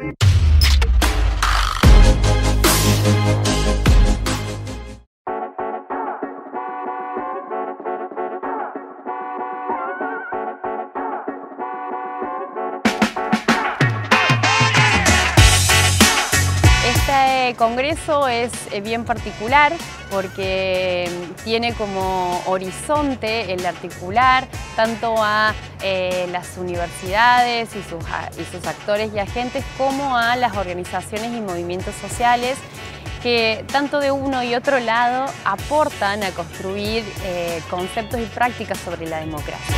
Este congreso es bien particular porque tiene como horizonte el articular tanto a las universidades y sus actores y agentes como a las organizaciones y movimientos sociales que tanto de uno y otro lado aportan a construir conceptos y prácticas sobre la democracia.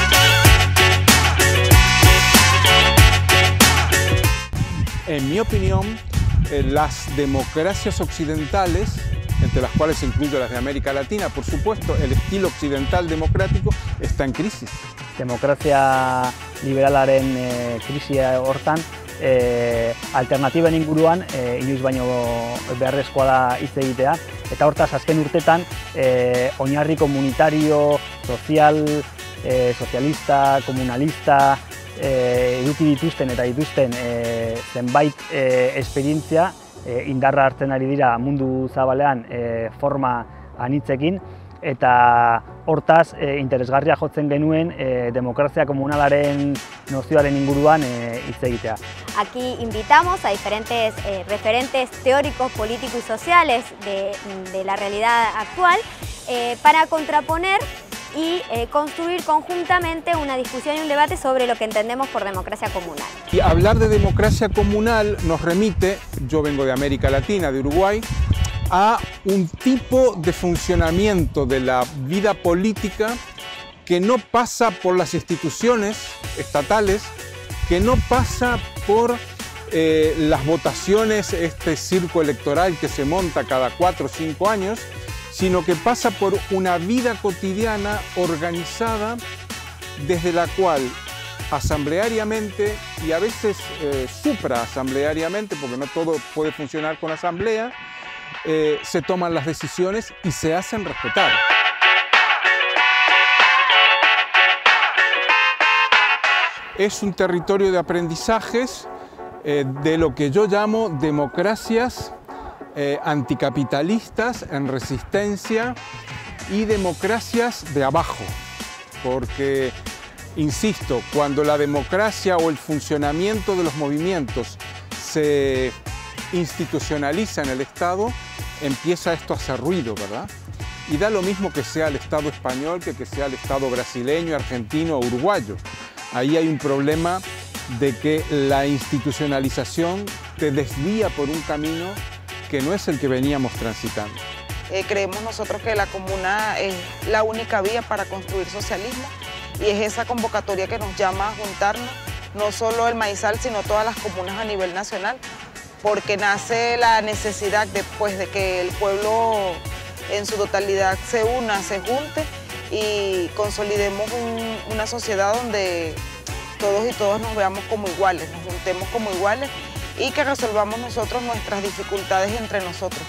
En mi opinión, las democracias occidentales, entre las cuales incluyo las de América Latina, por supuesto, el estilo occidental democrático está en crisis. Demokrazia liberalaren krisia hortan, alternatiben inguruan inoiz baino beharrezkoa da hitz egitea, eta hortaz azken urtetan oinarri komunitario, sozial, sozialista, komunalista, eduki dituzten eta dituzten zenbait esperientzia indarra hartzen ari dira mundu zabalean forma anitzekin, eta hortaz interesgarria jotzen genuen demokrazia komunalaren nozioaren inguruan hitz egitea. Aquí invitamos a diferentes referentes teóricos, políticos y sociales de la realidad actual para contraponer y construir conjuntamente una discusión y un debate sobre lo que entendemos por democracia comunal. Y hablar de democracia comunal nos remite, yo vengo de América Latina, de Uruguay, a un tipo de funcionamiento de la vida política que no pasa por las instituciones estatales, que no pasa por las votaciones, este circo electoral que se monta cada 4 o 5 años, sino que pasa por una vida cotidiana organizada desde la cual asambleariamente y a veces supraasambleariamente, porque no todo puede funcionar con asamblea, se toman las decisiones y se hacen respetar. Es un territorio de aprendizajes de lo que yo llamo democracias anticapitalistas en resistencia y democracias de abajo, porque, insisto, cuando la democracia o el funcionamiento de los movimientos se institucionaliza en el Estado, empieza esto a hacer ruido, ¿verdad? Y da lo mismo que sea el Estado español que sea el Estado brasileño, argentino o uruguayo. Ahí hay un problema de que la institucionalización te desvía por un camino que no es el que veníamos transitando. Creemos nosotros que la comuna es la única vía para construir socialismo y es esa convocatoria que nos llama a juntarnos, no solo el Maizal, sino todas las comunas a nivel nacional, porque nace la necesidad de que el pueblo en su totalidad se una, se junte y consolidemos una sociedad donde todos y todas nos veamos como iguales, nos juntemos como iguales y que resolvamos nosotros nuestras dificultades entre nosotros.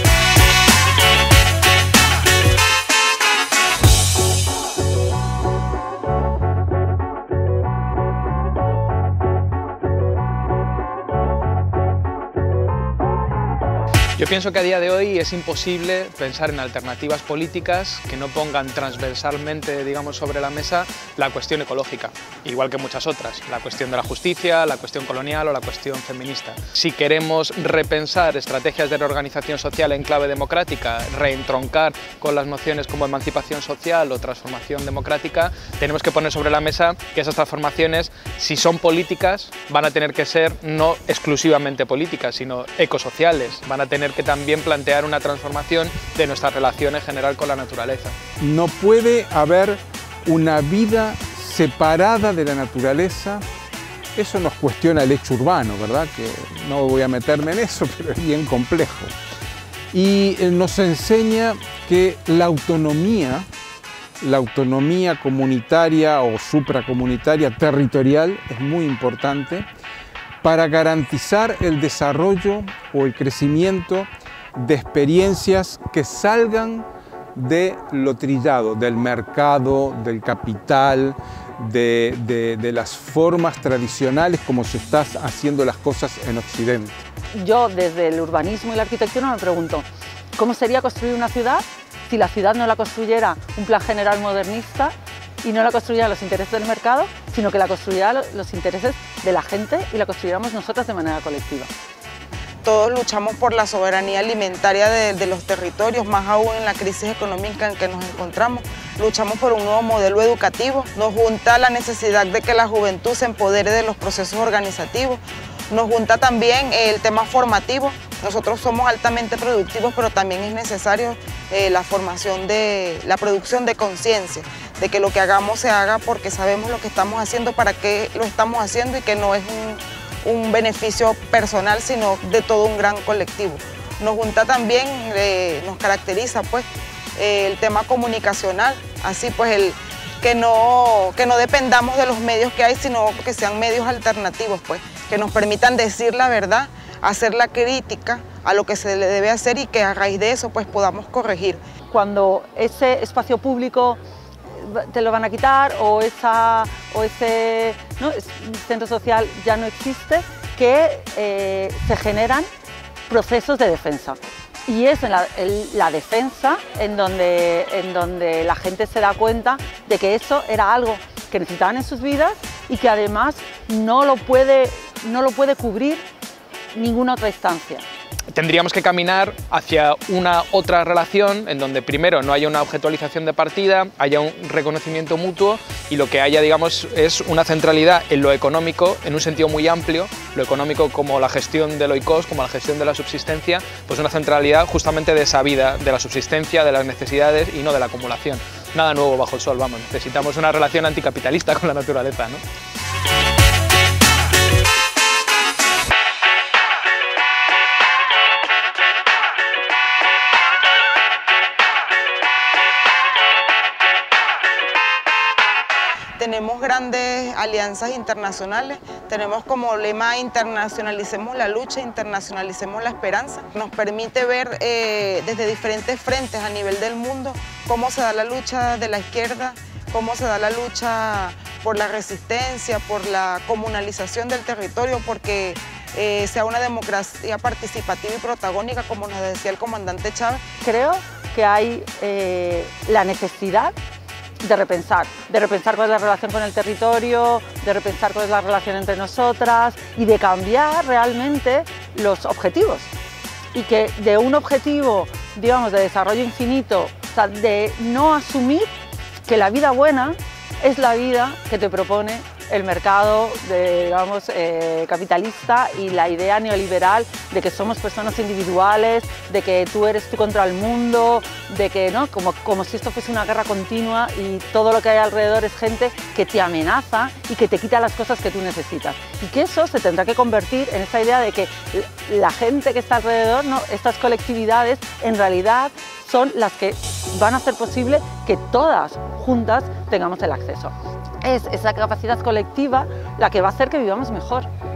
Yo pienso que a día de hoy es imposible pensar en alternativas políticas que no pongan transversalmente, digamos, sobre la mesa la cuestión ecológica, igual que muchas otras, la cuestión de la justicia, la cuestión colonial o la cuestión feminista. Si queremos repensar estrategias de reorganización social en clave democrática, reentroncar con las nociones como emancipación social o transformación democrática, tenemos que poner sobre la mesa que esas transformaciones, si son políticas, van a tener que ser no exclusivamente políticas, sino ecosociales, van a tener que también plantear una transformación de nuestra relación en general con la naturaleza. No puede haber una vida separada de la naturaleza. Eso nos cuestiona el hecho urbano, ¿verdad? Que no voy a meterme en eso, pero es bien complejo. Y nos enseña que la autonomía comunitaria o supracomunitaria territorial es muy importante para garantizar el desarrollo o el crecimiento de experiencias que salgan de lo trillado, del mercado, del capital, de las formas tradicionales como se están haciendo las cosas en Occidente. Yo desde el urbanismo y la arquitectura me pregunto, ¿cómo sería construir una ciudad si la ciudad no la construyera un plan general modernista y no la construyera los intereses del mercado, sino que la construyera los intereses de la gente y la construyéramos nosotros de manera colectiva? Todos luchamos por la soberanía alimentaria de los territorios, más aún en la crisis económica en que nos encontramos. Luchamos por un nuevo modelo educativo. Nos junta la necesidad de que la juventud se empodere de los procesos organizativos. Nos junta también el tema formativo. Nosotros somos altamente productivos, pero también es necesario la formación la producción de conciencia, de que lo que hagamos se haga porque sabemos lo que estamos haciendo, para qué lo estamos haciendo y que no es un beneficio personal, sino de todo un gran colectivo. Nos junta también, nos caracteriza pues el tema comunicacional, así pues que no dependamos de los medios que hay, sino que sean medios alternativos, pues, que nos permitan decir la verdad, hacer la crítica a lo que se le debe hacer y que a raíz de eso pues podamos corregir. Cuando ese espacio público te lo van a quitar o ese centro social ya no existe, que se generan procesos de defensa. Y es en la defensa en donde la gente se da cuenta de que eso era algo que necesitaban en sus vidas y que además no lo puede cubrir ninguna otra instancia. Tendríamos que caminar hacia una otra relación en donde primero no haya una objetualización de partida, haya un reconocimiento mutuo y lo que haya, digamos, es una centralidad en lo económico, en un sentido muy amplio, lo económico como la gestión del oikos, como la gestión de la subsistencia, pues una centralidad justamente de esa vida, de la subsistencia, de las necesidades y no de la acumulación. Nada nuevo bajo el sol, vamos, necesitamos una relación anticapitalista con la naturaleza, ¿no? Tenemos grandes alianzas internacionales, tenemos como lema internacionalicemos la lucha, internacionalicemos la esperanza. Nos permite ver desde diferentes frentes a nivel del mundo cómo se da la lucha de la izquierda, cómo se da la lucha por la resistencia, por la comunalización del territorio, porque sea una democracia participativa y protagónica, como nos decía el comandante Chávez. Creo que hay la necesidad de repensar cuál es la relación con el territorio, de repensar cuál es la relación entre nosotras y de cambiar realmente los objetivos. Y que de un objetivo, digamos, de desarrollo infinito, o sea, de no asumir que la vida buena es la vida que te propone el mercado, digamos, capitalista y la idea neoliberal de que somos personas individuales, de que tú eres tú contra el mundo, de que, ¿no? como si esto fuese una guerra continua y todo lo que hay alrededor es gente que te amenaza y que te quita las cosas que tú necesitas. Y que eso se tendrá que convertir en esta idea de que la gente que está alrededor, ¿no? Estas colectividades, en realidad son las que van a hacer posible que todas juntas tengamos el acceso. Es esa capacidad colectiva la que va a hacer que vivamos mejor.